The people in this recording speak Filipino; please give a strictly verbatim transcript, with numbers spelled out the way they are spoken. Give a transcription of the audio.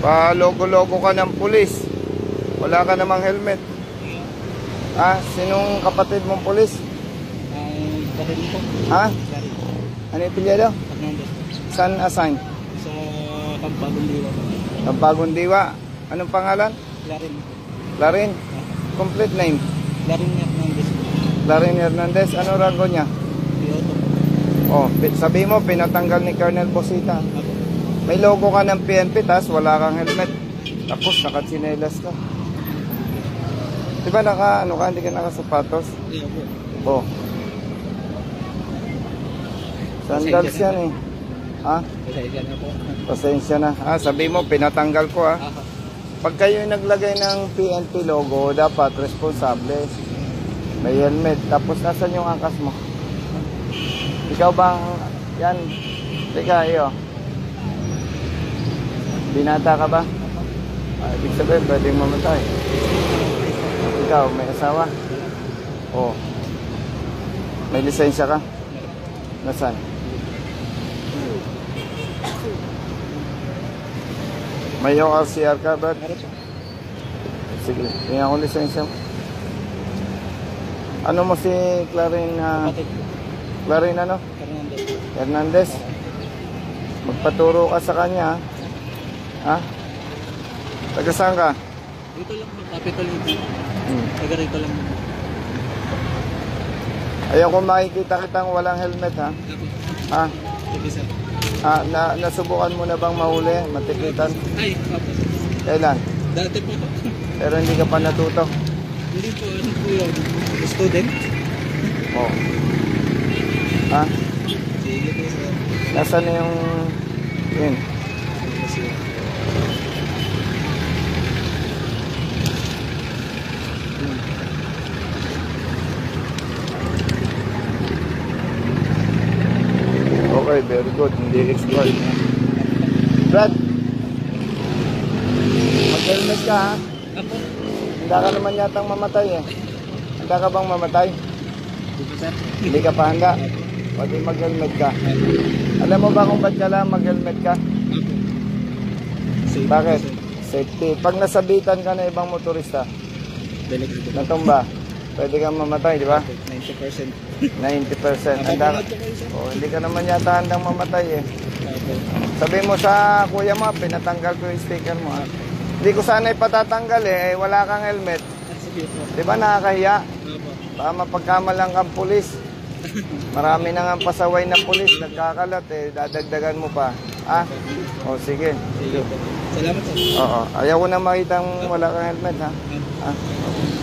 Pa-logo-logo ka ng pulis. Wala ka namang helmet. Ah, sinong kapatid mong pulis? Ang kapatid ko. Ha? Ano yung pilyado? Fernandez. Saan assign? Sa Pampagong Diwa. Pampagong Diwa. Anong pangalan? Larin. Larin? Complete name? Larin Hernandez. Larin Hernandez. Ano rango niya? Piloto. Oh, sabi mo, pinatanggal ni Coronel Bosita. Ako. May logo ka ng P N P, tas wala kang helmet. Tapos nakatsinelas ka. Diba naka, ano ka, hindi ka nakasapatos? Iya po. Oh. Sandals yan eh. Ha? Pasensya na po. Pasensya na. Ah, sabi mo, pinatanggal ko ah. Pag kayo naglagay ng P N P logo, dapat responsable. May helmet. Tapos nasan yung angkas mo? Ikaw bang, yan. Teka, iyo. Binata ka ba? Ah, ibig sabihin, pwedeng mamatay. Ikaw, may asawa? Oo. Oh. May lisensya ka? Nasaan? May O R C R ka, Brad? Sige, tingnan ko lisensya. Ano mo si Clarin? Uh, Clarin ano? Hernandez. Hernandez? Magpaturo ka sa kanya, ha? Taga saan ka? Dito lang po, capital dito. Hmm. Taga rito lang. Ayaw kung makikita kitang walang helmet, ha? Ha? Sige sir. Ah, na, nasubukan mo na bang mahuli? Matikitan? Ay, opo. Kailan? Dati po. Pero hindi ka pa natuto? Hindi po, ano po yun? Student? Oo. Ha? Sige po sir. Nasaan na yung... Yun. Okay, very good. Hindi expired. Brad, mag-helmet ka ha? Ako? Handa ka naman yatang mamatay eh. Handa ka bang mamatay? Dito sir. Hindi ka pa handa? Pwede mag-helmet ka. Alam mo ba kung ba't ka lang mag-helmet ka? Safety, Bakit? sir. Safety. Pag nasabitan ka na ibang motorista, Delegate. natumba, pwede kang mamatay, di ba? ninety percent. ninety percent. Handa ka. Oh, hindi ka naman yata handang mamatay eh. Sabi mo sa kuya mo, pinatanggal ko yung sticker mo. Ha? Hindi ko sana ipatatanggal eh, eh wala kang helmet. Di ba nakakahiya? Baka mapagkamalang kang pulis. Marami na nga pasaway na pulis, nagkakalat eh, dadagdagan mo pa. Ah? O sige. Sige po. Salamat sir. Oo. Ayaw ko na makitang wala kang helmet ha. Ah?